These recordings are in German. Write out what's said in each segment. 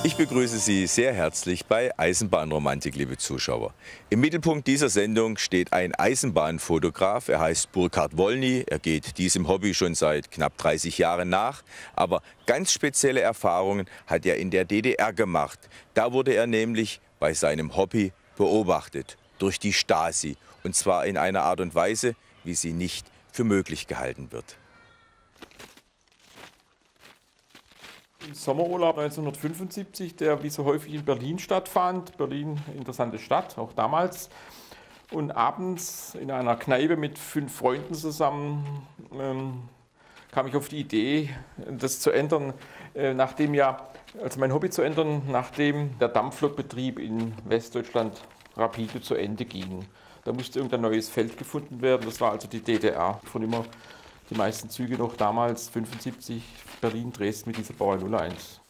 Ich begrüße Sie sehr herzlich bei Eisenbahnromantik, liebe Zuschauer. Im Mittelpunkt dieser Sendung steht ein Eisenbahnfotograf. Er heißt Burkhard Wolny. Er geht diesem Hobby schon seit knapp 30 Jahren nach. Aber ganz spezielle Erfahrungen hat er in der DDR gemacht. Da wurde er nämlich bei seinem Hobby beobachtet durch die Stasi. Und zwar in einer Art und Weise, wie sie nicht für möglich gehalten wird. Im Sommerurlaub 1975, der wie so häufig in Berlin stattfand. Berlin, interessante Stadt, auch damals. Und abends in einer Kneipe mit 5 Freunden zusammen kam ich auf die Idee, das zu ändern, nachdem mein Hobby zu ändern, nachdem der Dampflokbetrieb in Westdeutschland rapide zu Ende ging. Da musste irgendein neues Feld gefunden werden, das war also die DDR. Von immer die meisten Züge noch damals, 75, Berlin, Dresden mit dieser Bauer 01.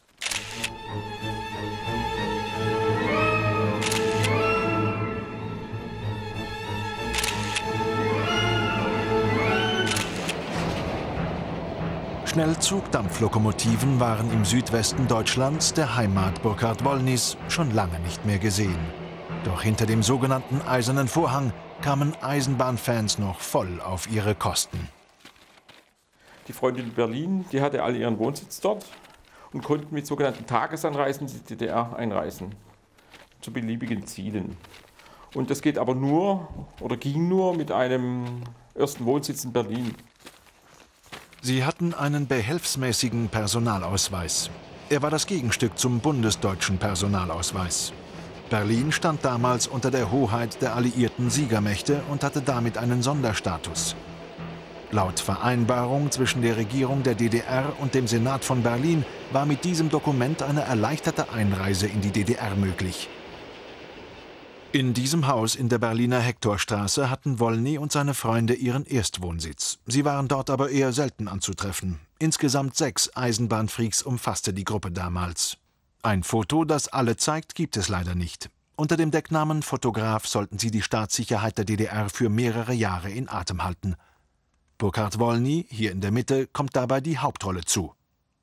Schnellzug-Dampflokomotiven waren im Südwesten Deutschlands, der Heimat Burkhard Wolnys, schon lange nicht mehr gesehen. Doch hinter dem sogenannten Eisernen Vorhang kamen Eisenbahnfans noch voll auf ihre Kosten. Die Freundin in Berlin, die hatte alle ihren Wohnsitz dort und konnten mit sogenannten Tagesanreisen in die DDR einreisen, zu beliebigen Zielen. Und das geht aber nur, oder ging nur, mit einem ersten Wohnsitz in Berlin. Sie hatten einen behelfsmäßigen Personalausweis. Er war das Gegenstück zum bundesdeutschen Personalausweis. Berlin stand damals unter der Hoheit der alliierten Siegermächte und hatte damit einen Sonderstatus. Laut Vereinbarung zwischen der Regierung der DDR und dem Senat von Berlin war mit diesem Dokument eine erleichterte Einreise in die DDR möglich. In diesem Haus in der Berliner Hektorstraße hatten Wolny und seine Freunde ihren Erstwohnsitz. Sie waren dort aber eher selten anzutreffen. Insgesamt 6 Eisenbahnfreaks umfasste die Gruppe damals. Ein Foto, das alle zeigt, gibt es leider nicht. Unter dem Decknamen Fotograf sollten sie die Staatssicherheit der DDR für mehrere Jahre in Atem halten. Burkhard Wolny, hier in der Mitte, kommt dabei die Hauptrolle zu.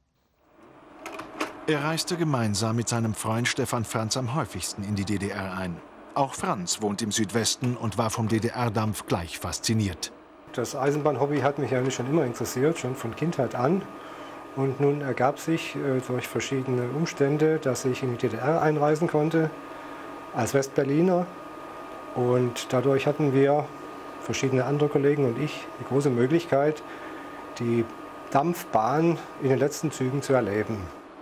Er reiste gemeinsam mit seinem Freund Stefan Franz am häufigsten in die DDR ein. Auch Franz wohnt im Südwesten und war vom DDR-Dampf gleich fasziniert. Das Eisenbahnhobby hat mich eigentlich schon immer interessiert, schon von Kindheit an. Und nun ergab sich durch verschiedene Umstände, dass ich in die DDR einreisen konnte, als Westberliner. Und dadurch hatten wir, verschiedene andere Kollegen und ich, die große Möglichkeit, die Dampfbahn in den letzten Zügen zu erleben.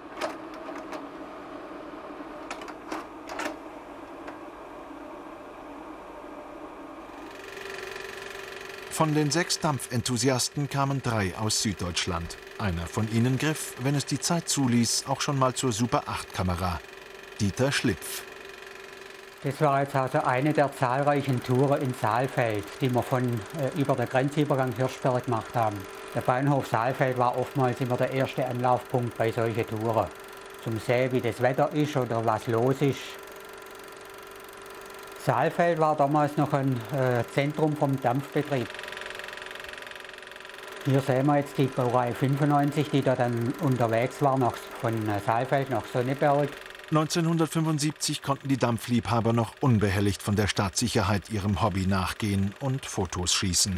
Von den 6 Dampfenthusiasten kamen 3 aus Süddeutschland. Einer von ihnen griff, wenn es die Zeit zuließ, auch schon mal zur Super-8-Kamera. Dieter Schlipf. Das war jetzt also eine der zahlreichen Touren in Saalfeld, die wir über den Grenzübergang Hirschberg gemacht haben. Der Bahnhof Saalfeld war oftmals immer der erste Anlaufpunkt bei solchen Touren. Zum sehen, wie das Wetter ist oder was los ist. Saalfeld war damals noch ein Zentrum vom Dampfbetrieb. Hier sehen wir jetzt die Baureihe 95, die da dann unterwegs war, von Saalfeld nach Sonneberg. 1975 konnten die Dampfliebhaber noch unbehelligt von der Staatssicherheit ihrem Hobby nachgehen und Fotos schießen.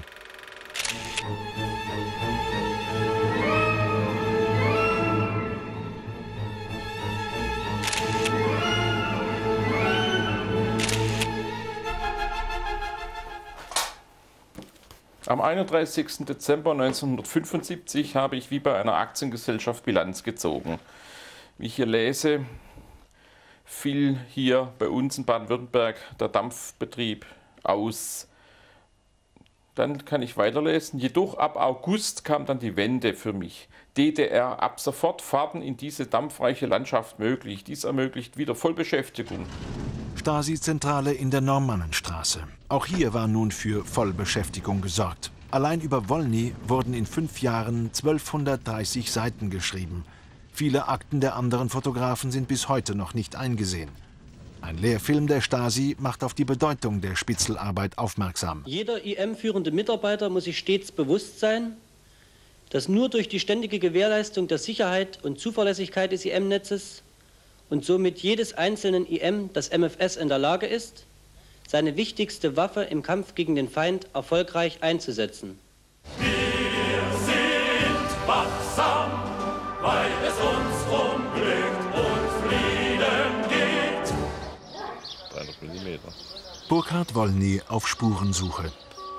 Am 31. Dezember 1975 habe ich wie bei einer Aktiengesellschaft Bilanz gezogen. Wie ich hier lese, fiel hier bei uns in Baden-Württemberg der Dampfbetrieb aus. Dann kann ich weiterlesen. Jedoch ab August kam dann die Wende für mich. DDR, ab sofort Fahrten in diese dampfreiche Landschaft möglich. Dies ermöglicht wieder Vollbeschäftigung. Stasi-Zentrale in der Normannenstraße. Auch hier war nun für Vollbeschäftigung gesorgt. Allein über Wolny wurden in 5 Jahren 1230 Seiten geschrieben. Viele Akten der anderen Fotografen sind bis heute noch nicht eingesehen. Ein Lehrfilm der Stasi macht auf die Bedeutung der Spitzelarbeit aufmerksam. Jeder IM-führende Mitarbeiter muss sich stets bewusst sein, dass nur durch die ständige Gewährleistung der Sicherheit und Zuverlässigkeit des IM-Netzes und somit jedes einzelnen IM, das MFS, in der Lage ist, seine wichtigste Waffe im Kampf gegen den Feind erfolgreich einzusetzen. Wir sind wachsam, weil es uns um Glück und Frieden geht. 300 Millimeter. Burkhard Wolny auf Spurensuche.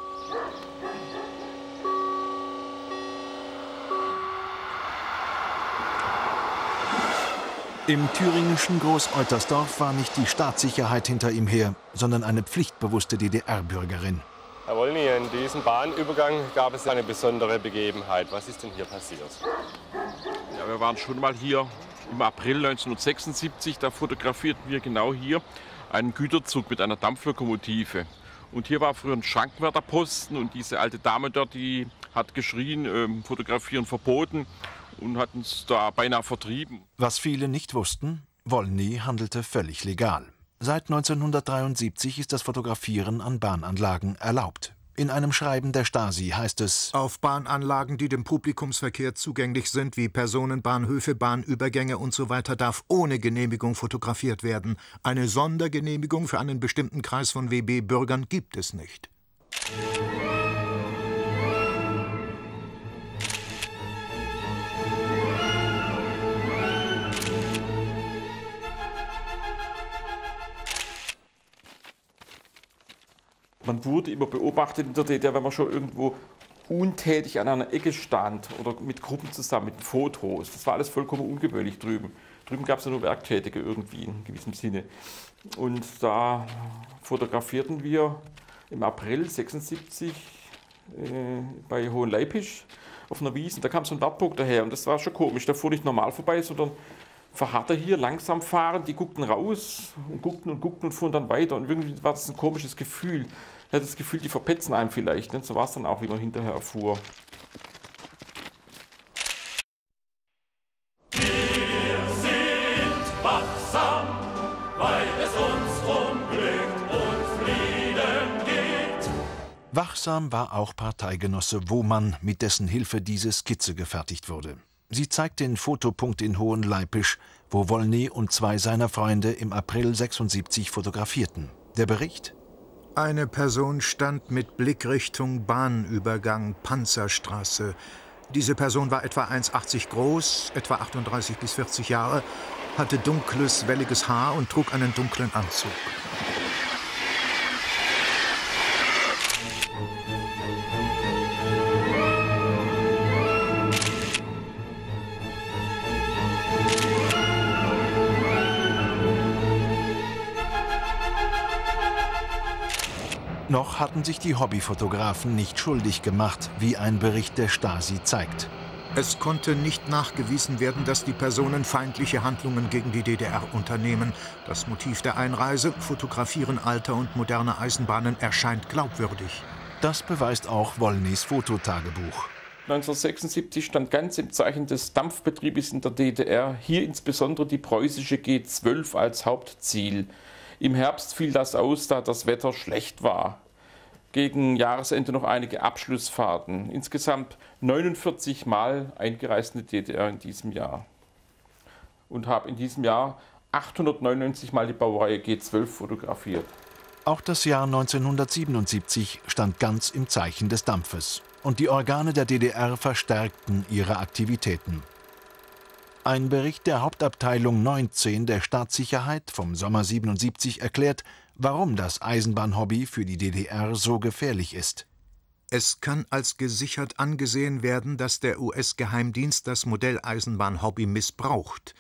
Im thüringischen Groß-Eutersdorf war nicht die Staatssicherheit hinter ihm her, sondern eine pflichtbewusste DDR-Bürgerin. Herr Wolny, in diesem Bahnübergang gab es eine besondere Begebenheit. Was ist denn hier passiert? Ja, wir waren schon mal hier im April 1976. Da fotografierten wir genau hier einen Güterzug mit einer Dampflokomotive. Und hier war früher ein Schrankenwärterposten und diese alte Dame dort, die hat geschrien, fotografieren verboten. Und hat uns da beinahe vertrieben. Was viele nicht wussten, Wolny handelte völlig legal. Seit 1973 ist das Fotografieren an Bahnanlagen erlaubt. In einem Schreiben der Stasi heißt es: Auf Bahnanlagen, die dem Publikumsverkehr zugänglich sind, wie Personenbahnhöfe, Bahnübergänge usw., darf ohne Genehmigung fotografiert werden. Eine Sondergenehmigung für einen bestimmten Kreis von WB-Bürgern gibt es nicht. Man wurde immer beobachtet in der DDR, wenn man schon irgendwo untätig an einer Ecke stand oder mit Gruppen zusammen, mit Fotos. Das war alles vollkommen ungewöhnlich drüben. Drüben gab es ja nur Werktätige irgendwie in gewissem Sinne. Und da fotografierten wir im April 1976 bei Hohenleipisch auf einer Wiese. Da kam so ein Wartburg daher und das war schon komisch. Der fuhr nicht normal vorbei, sondern verharrte hier, langsam fahren. Die guckten raus und guckten und fuhren dann weiter. Und irgendwie war das ein komisches Gefühl. Ich hatte das Gefühl, die verpetzen einem vielleicht. Und so war es dann auch, wie man hinterher erfuhr. Wir sind wachsam, weil es uns um Glück und Frieden geht. Wachsam war auch Parteigenosse Wohmann, mit dessen Hilfe diese Skizze gefertigt wurde. Sie zeigt den Fotopunkt in Hohenleipisch, wo Wolny und zwei seiner Freunde im April 1976 fotografierten. Der Bericht? Eine Person stand mit Blickrichtung Bahnübergang Panzerstraße. Diese Person war etwa 1,80 groß, etwa 38 bis 40 Jahre, hatte dunkles, welliges Haar und trug einen dunklen Anzug. Noch hatten sich die Hobbyfotografen nicht schuldig gemacht, wie ein Bericht der Stasi zeigt. Es konnte nicht nachgewiesen werden, dass die Personen feindliche Handlungen gegen die DDR unternehmen. Das Motiv der Einreise, Fotografieren alter und moderner Eisenbahnen, erscheint glaubwürdig. Das beweist auch Wolnys Fototagebuch. 1976 stand ganz im Zeichen des Dampfbetriebes in der DDR, hier insbesondere die preußische G12 als Hauptziel. Im Herbst fiel das aus, da das Wetter schlecht war. Gegen Jahresende noch einige Abschlussfahrten. Insgesamt 49 Mal eingereist in die DDR in diesem Jahr. Und habe in diesem Jahr 899 Mal die Baureihe G12 fotografiert. Auch das Jahr 1977 stand ganz im Zeichen des Dampfes. Und die Organe der DDR verstärkten ihre Aktivitäten. Ein Bericht der Hauptabteilung 19 der Staatssicherheit vom Sommer 1977 erklärt, warum das Eisenbahnhobby für die DDR so gefährlich ist. Es kann als gesichert angesehen werden, dass der US-Geheimdienst das Modelleisenbahn-Hobby missbraucht.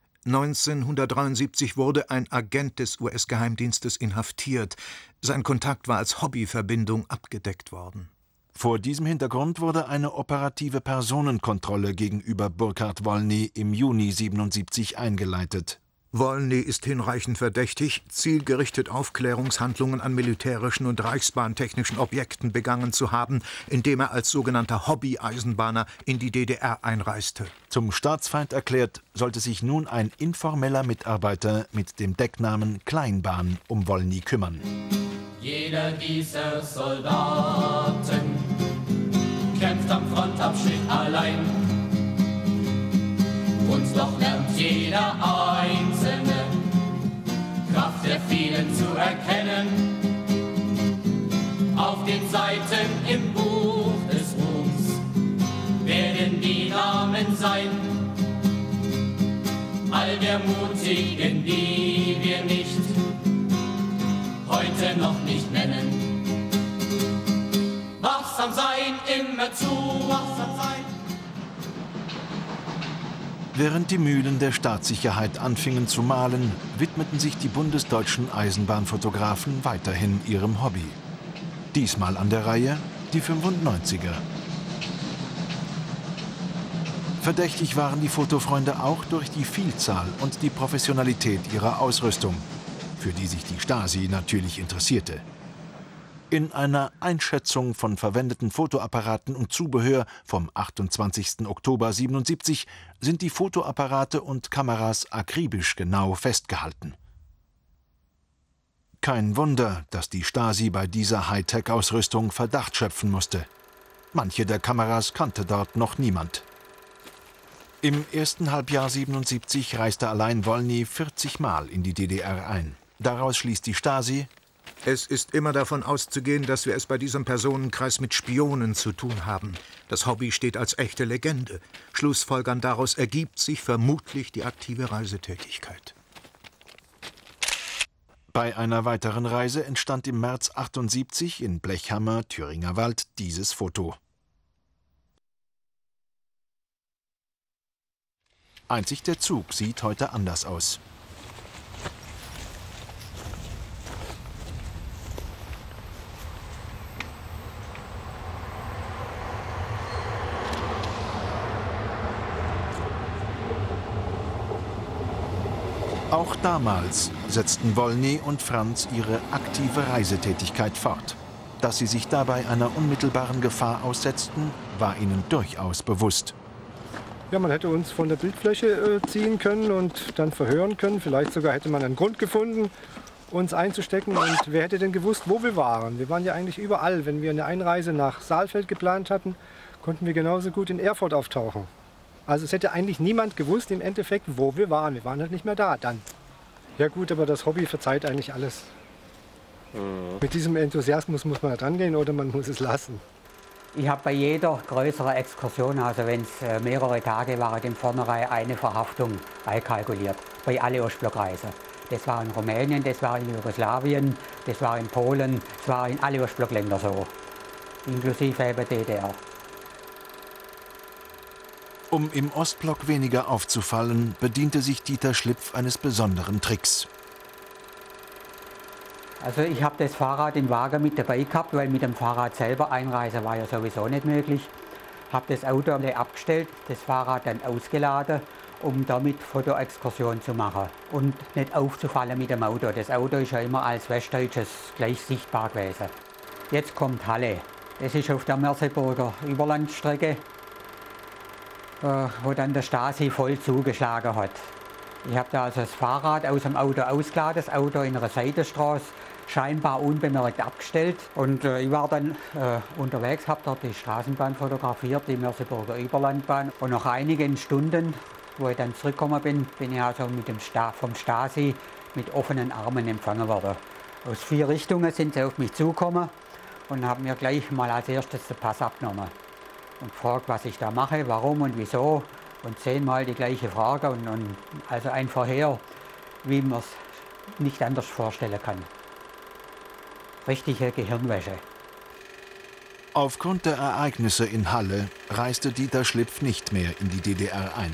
1973 wurde ein Agent des US-Geheimdienstes inhaftiert. Sein Kontakt war als Hobbyverbindung abgedeckt worden. Vor diesem Hintergrund wurde eine operative Personenkontrolle gegenüber Burkhard Wolny im Juni 1977 eingeleitet. Wolny ist hinreichend verdächtig, zielgerichtet Aufklärungshandlungen an militärischen und reichsbahntechnischen Objekten begangen zu haben, indem er als sogenannter Hobby-Eisenbahner in die DDR einreiste. Zum Staatsfeind erklärt, sollte sich nun ein informeller Mitarbeiter mit dem Decknamen Kleinbahn um Wolny kümmern. Jeder dieser Soldaten kämpft am Frontabschnitt allein. Und doch lernt jeder Einzelne oben im Buch des Ruhms werden die Namen sein, all der Mutigen, die wir nicht heute noch nicht nennen. Wachsam sein, immer zu wachsam sein. Während die Mühlen der Staatssicherheit anfingen zu mahlen, widmeten sich die bundesdeutschen Eisenbahnfotografen weiterhin ihrem Hobby. Diesmal an der Reihe die 95er. Verdächtig waren die Fotofreunde auch durch die Vielzahl und die Professionalität ihrer Ausrüstung, für die sich die Stasi natürlich interessierte. In einer Einschätzung von verwendeten Fotoapparaten und Zubehör vom 28. Oktober 1977 sind die Fotoapparate und Kameras akribisch genau festgehalten. Kein Wunder, dass die Stasi bei dieser Hightech-Ausrüstung Verdacht schöpfen musste. Manche der Kameras kannte dort noch niemand. Im ersten Halbjahr 1977 reiste allein Wolny 40 Mal in die DDR ein. Daraus schließt die Stasi: Es ist immer davon auszugehen, dass wir es bei diesem Personenkreis mit Spionen zu tun haben. Das Hobby steht als echte Legende. Schlussfolgern daraus ergibt sich vermutlich die aktive Reisetätigkeit. Bei einer weiteren Reise entstand im März 1978 in Blechhammer, Thüringer Wald, dieses Foto. Einzig der Zug sieht heute anders aus. Auch damals setzten Wolny und Franz ihre aktive Reisetätigkeit fort. Dass sie sich dabei einer unmittelbaren Gefahr aussetzten, war ihnen durchaus bewusst. Ja, man hätte uns von der Bildfläche ziehen können und dann verhören können. Vielleicht sogar hätte man einen Grund gefunden, uns einzustecken. Und wer hätte denn gewusst, wo wir waren? Wir waren ja eigentlich überall. Wenn wir eine Einreise nach Saalfeld geplant hatten, konnten wir genauso gut in Erfurt auftauchen. Also es hätte eigentlich niemand gewusst im Endeffekt, wo wir waren. Wir waren halt nicht mehr da dann. Ja gut, aber das Hobby verzeiht eigentlich alles. Mit diesem Enthusiasmus muss man da dran gehen oder man muss es lassen. Ich habe bei jeder größeren Exkursion, also wenn es mehrere Tage waren, im Vornherein eine Verhaftung einkalkuliert. Bei allen Ostblockreisen. Das war in Rumänien, das war in Jugoslawien, das war in Polen, das war in alle Ostblockländer so. Inklusive eben DDR. Um im Ostblock weniger aufzufallen, bediente sich Dieter Schlipf eines besonderen Tricks. Also ich habe das Fahrrad im Wagen mit dabei gehabt, weil mit dem Fahrrad selber einreisen war ja sowieso nicht möglich. Habe das Auto abgestellt, das Fahrrad dann ausgeladen, um damit Fotoexkursion zu machen und nicht aufzufallen mit dem Auto. Das Auto ist ja immer als westdeutsches gleich sichtbar gewesen. Jetzt kommt Halle. Das ist auf der Merseburger Überlandstrecke, wo dann der Stasi voll zugeschlagen hat. Ich habe da also das Fahrrad aus dem Auto ausgeladen, das Auto in einer Seitenstraße scheinbar unbemerkt abgestellt. Und ich war dann unterwegs, habe dort die Straßenbahn fotografiert, die Merseburger Überlandbahn. Und nach einigen Stunden, wo ich dann zurückgekommen bin, bin ich also vom Stasi mit offenen Armen empfangen worden. Aus 4 Richtungen sind sie auf mich zugekommen und haben mir gleich mal als erstes den Pass abgenommen. Und gefragt, was ich da mache, warum und wieso. Und 10-mal die gleiche Frage und also ein Verhör, wie man es nicht anders vorstellen kann. Richtige Gehirnwäsche. Aufgrund der Ereignisse in Halle reiste Dieter Schlipf nicht mehr in die DDR ein.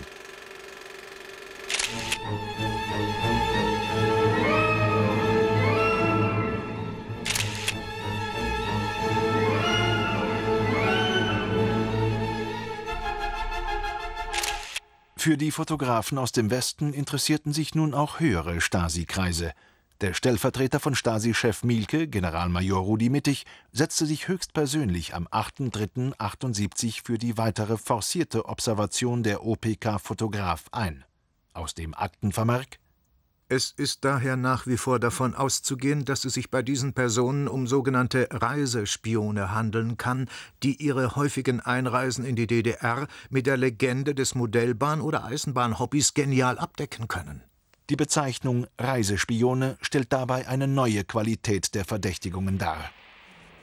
Für die Fotografen aus dem Westen interessierten sich nun auch höhere Stasi-Kreise. Der Stellvertreter von Stasi-Chef Mielke, Generalmajor Rudi Mittig, setzte sich höchstpersönlich am 8.3.78 für die weitere forcierte Observation der OPK-Fotograf ein. Aus dem Aktenvermerk: Es ist daher nach wie vor davon auszugehen, dass es sich bei diesen Personen um sogenannte Reisespione handeln kann, die ihre häufigen Einreisen in die DDR mit der Legende des Modellbahn- oder Eisenbahnhobbys genial abdecken können. Die Bezeichnung Reisespione stellt dabei eine neue Qualität der Verdächtigungen dar.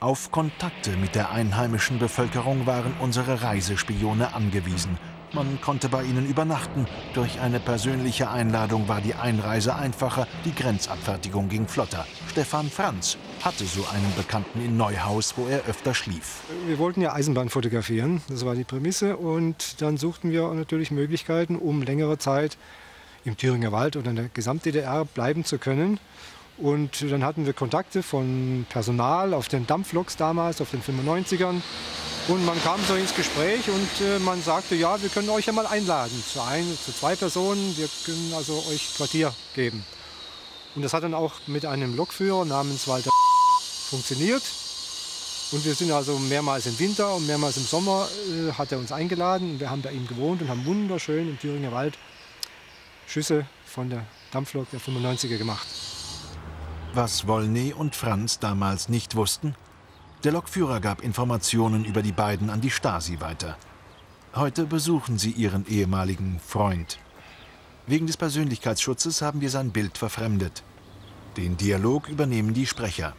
Auf Kontakte mit der einheimischen Bevölkerung waren unsere Reisespione angewiesen. Man konnte bei ihnen übernachten. Durch eine persönliche Einladung war die Einreise einfacher, die Grenzabfertigung ging flotter. Stefan Franz hatte so einen Bekannten in Neuhaus, wo er öfter schlief. Wir wollten ja Eisenbahn fotografieren, das war die Prämisse. Und dann suchten wir natürlich Möglichkeiten, um längere Zeit im Thüringer Wald oder in der Gesamt-DDR bleiben zu können. Und dann hatten wir Kontakte von Personal auf den Dampfloks damals, auf den 95ern. Und man kam so ins Gespräch und man sagte, ja, wir können euch ja mal einladen zu 2 Personen. Wir können also euch Quartier geben. Und das hat dann auch mit einem Lokführer namens Walter funktioniert. Und wir sind also mehrmals im Winter und mehrmals im Sommer hat er uns eingeladen. Und wir haben bei ihm gewohnt und haben wunderschön im Thüringer Wald Schüsse von der Dampflok der 95er gemacht. Was Wolny und Franz damals nicht wussten: Der Lokführer gab Informationen über die beiden an die Stasi weiter. Heute besuchen sie ihren ehemaligen Freund. Wegen des Persönlichkeitsschutzes haben wir sein Bild verfremdet. Den Dialog übernehmen die Sprecher.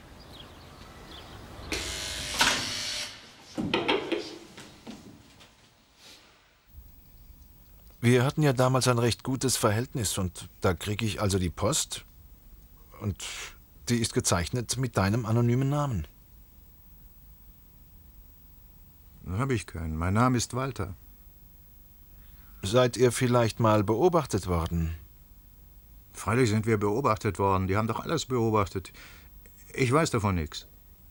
Wir hatten ja damals ein recht gutes Verhältnis und da kriege ich also die Post und die ist gezeichnet mit deinem anonymen Namen. Habe ich keinen. Mein Name ist Walter. Seid ihr vielleicht mal beobachtet worden? Freilich sind wir beobachtet worden. Die haben doch alles beobachtet. Ich weiß davon nichts.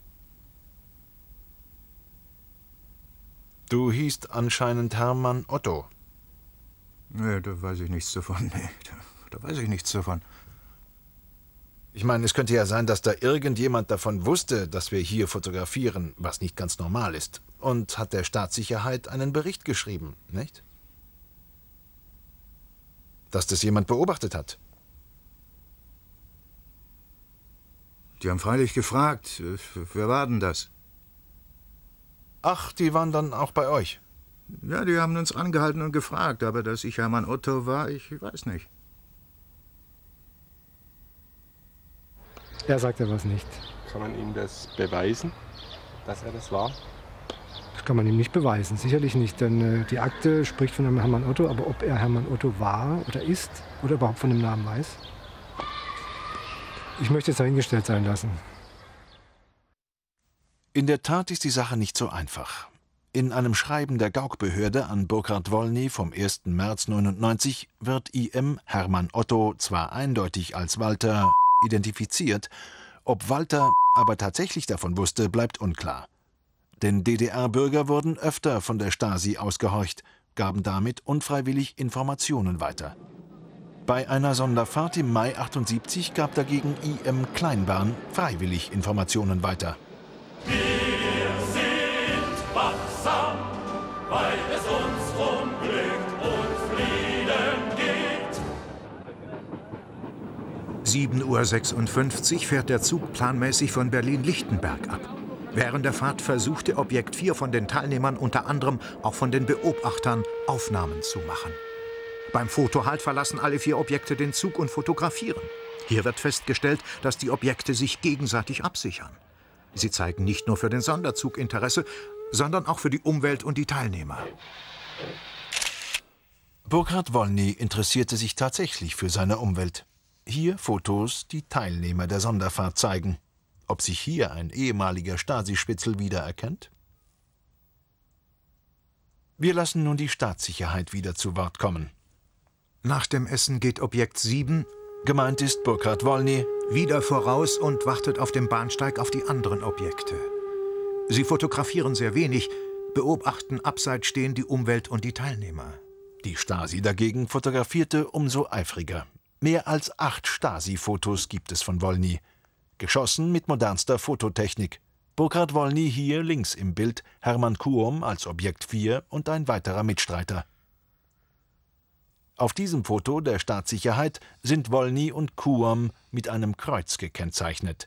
Du hießt anscheinend Hermann Otto. Nee, da weiß ich nichts davon. Nee, da weiß ich nichts davon. Ich meine, es könnte ja sein, dass da irgendjemand davon wusste, dass wir hier fotografieren, was nicht ganz normal ist. Und hat der Staatssicherheit einen Bericht geschrieben, nicht? Dass das jemand beobachtet hat. Die haben freilich gefragt, wer war denn das? Ach, die waren dann auch bei euch? Ja, die haben uns angehalten und gefragt, aber dass ich Hermann Otto war, ich weiß nicht. Er sagt ja was nicht. Kann man ihm das beweisen, dass er das war? Das kann man ihm nicht beweisen, sicherlich nicht. Denn die Akte spricht von einem Hermann Otto, aber ob er Hermann Otto war oder ist oder überhaupt von dem Namen weiß, ich möchte es dahingestellt sein lassen. In der Tat ist die Sache nicht so einfach. In einem Schreiben der Gaukbehörde an Burkhard Wolny vom 1. März 1999 wird IM Hermann Otto zwar eindeutig als Walter identifiziert, ob Walter aber tatsächlich davon wusste, bleibt unklar. Denn DDR-Bürger wurden öfter von der Stasi ausgehorcht, gaben damit unfreiwillig Informationen weiter. Bei einer Sonderfahrt im Mai 1978 gab dagegen IM Kleinbahn freiwillig Informationen weiter. Wir sind wachsam, weil es uns um Glück und Frieden geht. 7:56 Uhr fährt der Zug planmäßig von Berlin-Lichtenberg ab. Während der Fahrt versuchte Objekt 4 von den Teilnehmern, unter anderem auch von den Beobachtern, Aufnahmen zu machen. Beim Fotohalt verlassen alle 4 Objekte den Zug und fotografieren. Hier wird festgestellt, dass die Objekte sich gegenseitig absichern. Sie zeigen nicht nur für den Sonderzug Interesse, sondern auch für die Umwelt und die Teilnehmer. Burkhard Wolny interessierte sich tatsächlich für seine Umwelt. Hier Fotos, die Teilnehmer der Sonderfahrt zeigen. Ob sich hier ein ehemaliger Stasi-Spitzel wiedererkennt? Wir lassen nun die Staatssicherheit wieder zu Wort kommen. Nach dem Essen geht Objekt 7, gemeint ist Burkhard Wolny, wieder voraus und wartet auf dem Bahnsteig auf die anderen Objekte. Sie fotografieren sehr wenig, beobachten abseits stehen die Umwelt und die Teilnehmer. Die Stasi dagegen fotografierte umso eifriger. Mehr als 8 Stasi-Fotos gibt es von Wolny. Geschossen mit modernster Fototechnik. Burkhard Wolny hier links im Bild, Hermann Kuom als Objekt 4 und ein weiterer Mitstreiter. Auf diesem Foto der Staatssicherheit sind Wolny und Kuom mit einem Kreuz gekennzeichnet.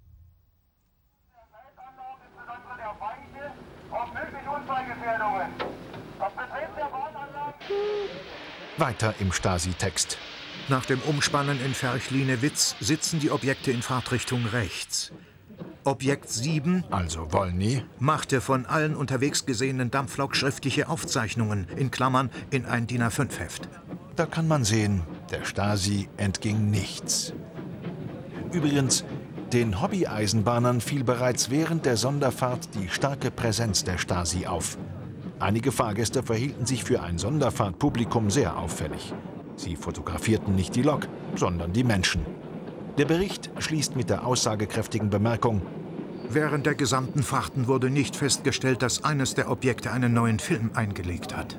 Weiter im Stasi-Text. Nach dem Umspannen in Ferchline-Witz sitzen die Objekte in Fahrtrichtung rechts. Objekt 7, also Wolny, machte von allen unterwegs gesehenen Dampflok schriftliche Aufzeichnungen, in Klammern in ein DIN A5-Heft. Da kann man sehen, der Stasi entging nichts. Übrigens, den Hobby-Eisenbahnern fiel bereits während der Sonderfahrt die starke Präsenz der Stasi auf. Einige Fahrgäste verhielten sich für ein Sonderfahrtpublikum sehr auffällig. Sie fotografierten nicht die Lok, sondern die Menschen. Der Bericht schließt mit der aussagekräftigen Bemerkung: Während der gesamten Fahrten wurde nicht festgestellt, dass eines der Objekte einen neuen Film eingelegt hat.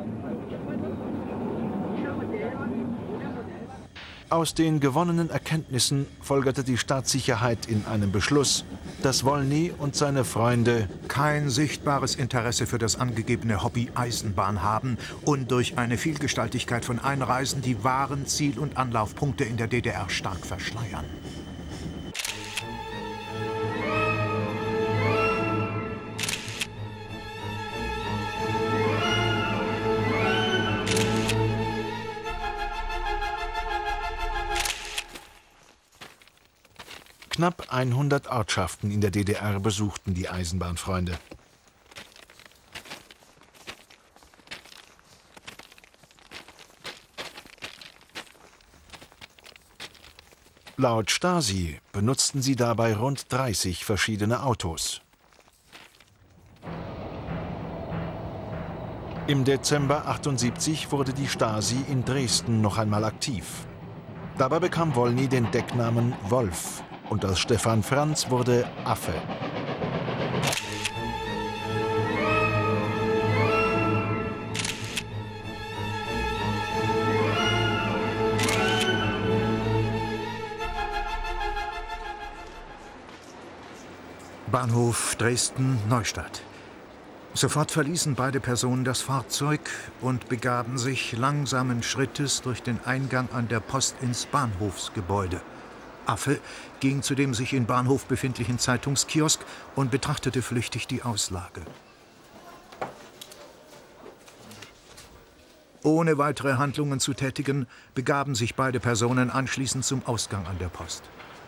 Aus den gewonnenen Erkenntnissen folgerte die Staatssicherheit in einem Beschluss, dass Wolny und seine Freunde kein sichtbares Interesse für das angegebene Hobby Eisenbahn haben und durch eine Vielgestaltigkeit von Einreisen die wahren Ziel- und Anlaufpunkte in der DDR stark verschleiern. Knapp 100 Ortschaften in der DDR besuchten die Eisenbahnfreunde. Laut Stasi benutzten sie dabei rund 30 verschiedene Autos. Im Dezember 1978 wurde die Stasi in Dresden noch einmal aktiv. Dabei bekam Wolny den Decknamen Wolf. Und aus Stefan Franz wurde Affe. Bahnhof Dresden-Neustadt. Sofort verließen beide Personen das Fahrzeug und begaben sich langsamen Schrittes durch den Eingang an der Post ins Bahnhofsgebäude. Affe ging zu dem sich im Bahnhof befindlichen Zeitungskiosk und betrachtete flüchtig die Auslage. Ohne weitere Handlungen zu tätigen, begaben sich beide Personen anschließend zum Ausgang an der Post.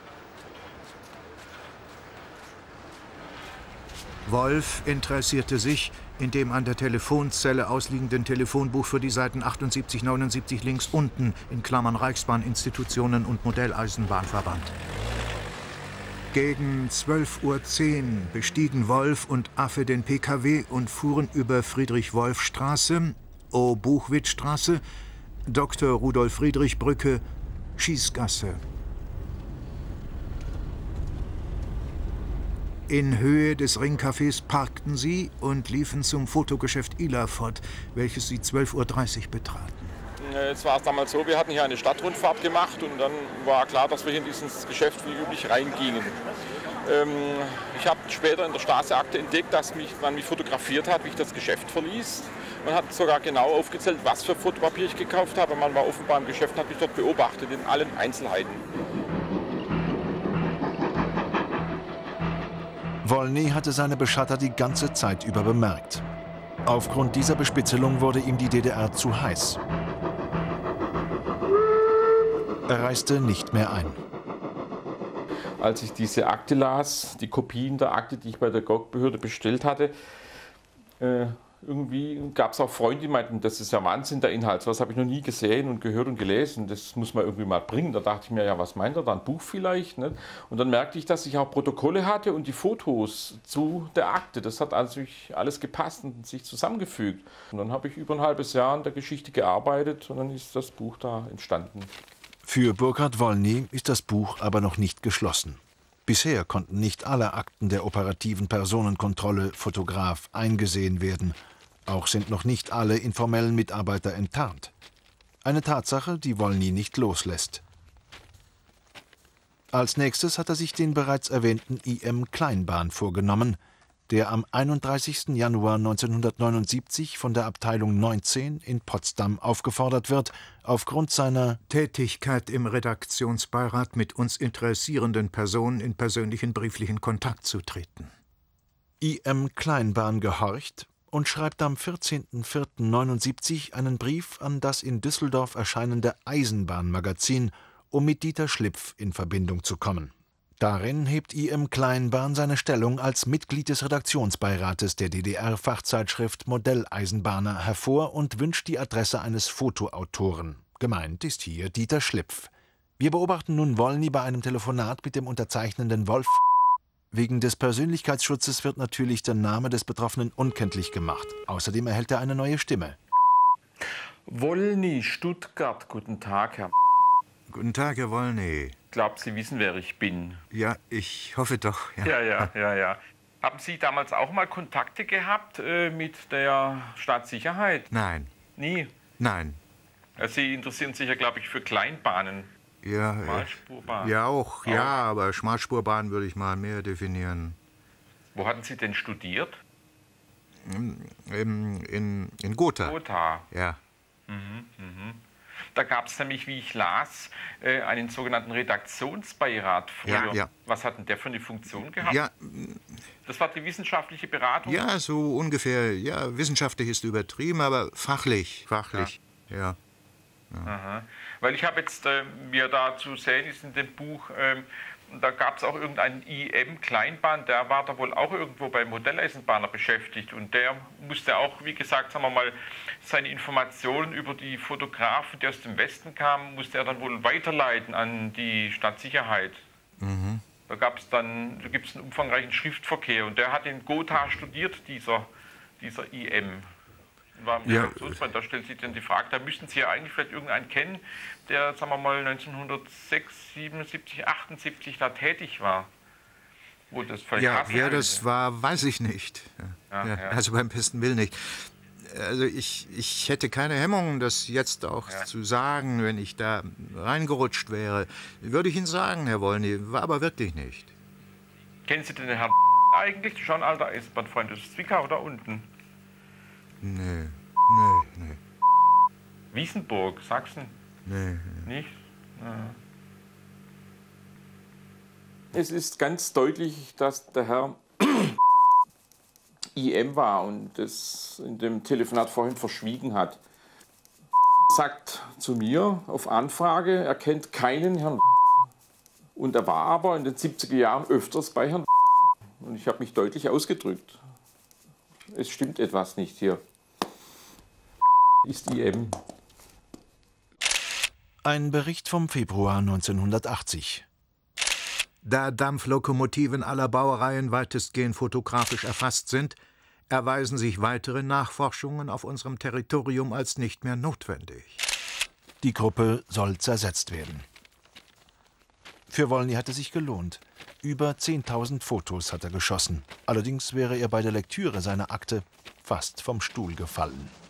Wolf interessierte sich in dem an der Telefonzelle ausliegenden Telefonbuch für die Seiten 78, 79 links unten in Klammern Reichsbahninstitutionen und Modelleisenbahnverband. Gegen 12:10 Uhr bestiegen Wolf und Affe den PKW und fuhren über Friedrich-Wolf-Straße, O-Buchwitz-Straße, Dr. Rudolf-Friedrich-Brücke, Schießgasse. In Höhe des Ringcafés parkten sie und liefen zum Fotogeschäft Ilafort, welches sie 12:30 Uhr betraten. Jetzt war es damals so, wir hatten hier eine Stadtrundfahrt gemacht und dann war klar, dass wir hier in dieses Geschäft wie üblich reingingen. Ich habe später in der Stasi-Akte entdeckt, dass man mich fotografiert hat, wie ich das Geschäft verließ. Man hat sogar genau aufgezählt, was für Fotopapier ich gekauft habe. Man war offenbar im Geschäft und hat mich dort beobachtet, in allen Einzelheiten. Wolny hatte seine Beschatter die ganze Zeit über bemerkt. Aufgrund dieser Bespitzelung wurde ihm die DDR zu heiß. Er reiste nicht mehr ein. Als ich diese Akte las, die Kopien der Akte, die ich bei der GOG-Behörde bestellt hatte, irgendwie gab es auch Freunde, die meinten, das ist ja Wahnsinn, der Inhalt. So was habe ich noch nie gesehen und gehört und gelesen. Das muss man irgendwie mal bringen. Da dachte ich mir, ja, was meint er da? Ein Buch vielleicht? Ne? Und dann merkte ich, dass ich auch Protokolle hatte und die Fotos zu der Akte. Das hat also alles gepasst und sich zusammengefügt. Und dann habe ich über ein halbes Jahr an der Geschichte gearbeitet und dann ist das Buch da entstanden. Für Burkhard Wolny ist das Buch aber noch nicht geschlossen. Bisher konnten nicht alle Akten der operativen Personenkontrolle Fotograf eingesehen werden. Auch sind noch nicht alle informellen Mitarbeiter enttarnt. Eine Tatsache, die Wolny nicht loslässt. Als nächstes hat er sich den bereits erwähnten IM Kleinbahn vorgenommen, der am 31. Januar 1979 von der Abteilung 19 in Potsdam aufgefordert wird, aufgrund seiner Tätigkeit im Redaktionsbeirat mit uns interessierenden Personen in persönlichen brieflichen Kontakt zu treten. IM Kleinbahn gehorcht und schreibt am 14.04.79 einen Brief an das in Düsseldorf erscheinende Eisenbahnmagazin, um mit Dieter Schlipf in Verbindung zu kommen. Darin hebt I.M. Kleinbahn seine Stellung als Mitglied des Redaktionsbeirates der DDR-Fachzeitschrift Modelleisenbahner hervor und wünscht die Adresse eines Fotoautoren. Gemeint ist hier Dieter Schlipf. Wir beobachten nun Wolny bei einem Telefonat mit dem unterzeichnenden Wolf. Wegen des Persönlichkeitsschutzes wird natürlich der Name des Betroffenen unkenntlich gemacht. Außerdem erhält er eine neue Stimme. Wolny, Stuttgart. Guten Tag, Herr. Guten Tag, Herr Wolny. Ich glaube, Sie wissen, wer ich bin. Ja, ich hoffe doch. Ja. Haben Sie damals auch mal Kontakte gehabt mit der Staatssicherheit? Nein. Nie? Nein. Sie interessieren sich ja, glaube ich, für Kleinbahnen. Ja, Schmalspurbahn. ja auch, ja, aber Schmalspurbahn würde ich mal mehr definieren. Wo hatten Sie denn studiert? In Gotha. Gotha. Ja. Da gab es nämlich, wie ich las, einen sogenannten Redaktionsbeirat früher. Ja. Was hat denn der für eine Funktion gehabt? Ja. Das war die wissenschaftliche Beratung? Ja, so ungefähr. Ja, wissenschaftlich ist übertrieben, aber fachlich. Ja. Aha. Weil ich habe jetzt, wie er da zu sehen ist in dem Buch, da gab es auch irgendeinen I.M. Kleinbahn, der war da wohl auch irgendwo beim Modelleisenbahner beschäftigt und der musste auch, wie gesagt, sagen wir mal, seine Informationen über die Fotografen, die aus dem Westen kamen, musste er dann wohl weiterleiten an die Stadtsicherheit. Da gibt es einen umfangreichen Schriftverkehr und der hat in Gotha studiert, dieser I.M. Da stellt sich dann die Frage, da müssten Sie ja eigentlich vielleicht irgendeinen kennen, der, sagen wir mal, 1906, 77, 78 da tätig war. Wo das wer das war, weiß ich nicht. Also beim besten Willen nicht. Also ich hätte keine Hemmungen, das jetzt auch zu sagen, wenn ich da reingerutscht wäre. Würde ich Ihnen sagen, Herr Wolny, war aber wirklich nicht. Kennen Sie den Herrn eigentlich? Schon alter Eisenbahnfreund, das ist Zwickau da unten. Nee. Wiesenburg, Sachsen? Nee. Nicht? Es ist ganz deutlich, dass der Herr I.M. war und das in dem Telefonat vorhin verschwiegen hat. Sagt zu mir auf Anfrage, er kennt keinen Herrn und er war aber in den 70er Jahren öfters bei Herrn und ich habe mich deutlich ausgedrückt. Es stimmt etwas nicht hier. Ist I.M. Ein Bericht vom Februar 1980. Da Dampflokomotiven aller Baureihen weitestgehend fotografisch erfasst sind, erweisen sich weitere Nachforschungen auf unserem Territorium als nicht mehr notwendig. Die Gruppe soll zersetzt werden. Für Wolny hat es sich gelohnt. Über 10.000 Fotos hat er geschossen. Allerdings wäre er bei der Lektüre seiner Akte fast vom Stuhl gefallen.